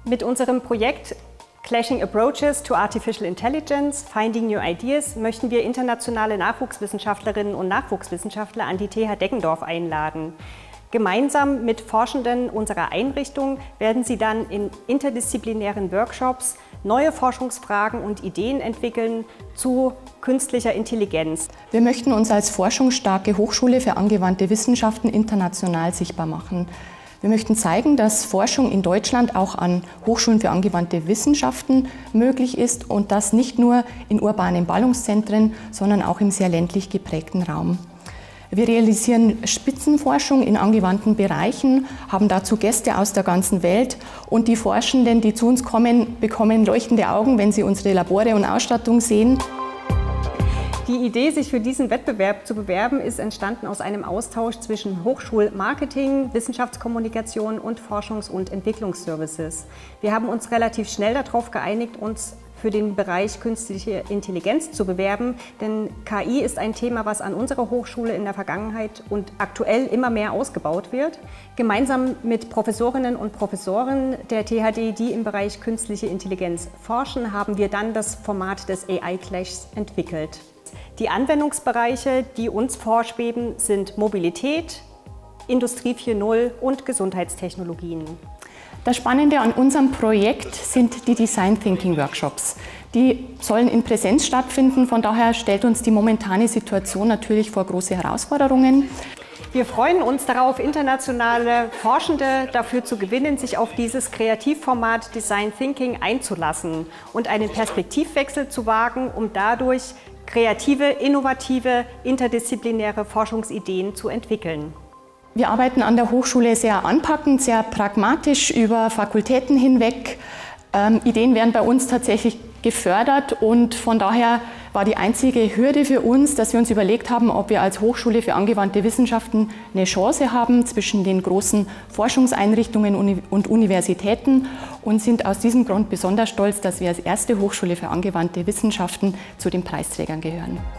Mit unserem Projekt Clashing Approaches to Artificial Intelligence, Finding New Ideas möchten wir internationale Nachwuchswissenschaftlerinnen und Nachwuchswissenschaftler an die TH Deggendorf einladen. Gemeinsam mit Forschenden unserer Einrichtung werden sie dann in interdisziplinären Workshops neue Forschungsfragen und Ideen entwickeln zu künstlicher Intelligenz. Wir möchten uns als forschungsstarke Hochschule für angewandte Wissenschaften international sichtbar machen. Wir möchten zeigen, dass Forschung in Deutschland auch an Hochschulen für angewandte Wissenschaften möglich ist und das nicht nur in urbanen Ballungszentren, sondern auch im sehr ländlich geprägten Raum. Wir realisieren Spitzenforschung in angewandten Bereichen, haben dazu Gäste aus der ganzen Welt und die Forschenden, die zu uns kommen, bekommen leuchtende Augen, wenn sie unsere Labore und Ausstattung sehen. Die Idee, sich für diesen Wettbewerb zu bewerben, ist entstanden aus einem Austausch zwischen Hochschulmarketing, Wissenschaftskommunikation und Forschungs- und Entwicklungsservices. Wir haben uns relativ schnell darauf geeinigt, uns für den Bereich Künstliche Intelligenz zu bewerben, denn KI ist ein Thema, was an unserer Hochschule in der Vergangenheit und aktuell immer mehr ausgebaut wird. Gemeinsam mit Professorinnen und Professoren der THD, die im Bereich Künstliche Intelligenz forschen, haben wir dann das Format des AI-Clashs entwickelt. Die Anwendungsbereiche, die uns vorschweben, sind Mobilität, Industrie 4.0 und Gesundheitstechnologien. Das Spannende an unserem Projekt sind die Design Thinking Workshops. Die sollen in Präsenz stattfinden, von daher stellt uns die momentane Situation natürlich vor große Herausforderungen. Wir freuen uns darauf, internationale Forschende dafür zu gewinnen, sich auf dieses Kreativformat Design Thinking einzulassen und einen Perspektivwechsel zu wagen, um dadurch kreative, innovative, interdisziplinäre Forschungsideen zu entwickeln. Wir arbeiten an der Hochschule sehr anpackend, sehr pragmatisch über Fakultäten hinweg. Ideen werden bei uns tatsächlich gefördert und von daher war die einzige Hürde für uns, dass wir uns überlegt haben, ob wir als Hochschule für angewandte Wissenschaften eine Chance haben zwischen den großen Forschungseinrichtungen und Universitäten und sind aus diesem Grund besonders stolz, dass wir als erste Hochschule für angewandte Wissenschaften zu den Preisträgern gehören.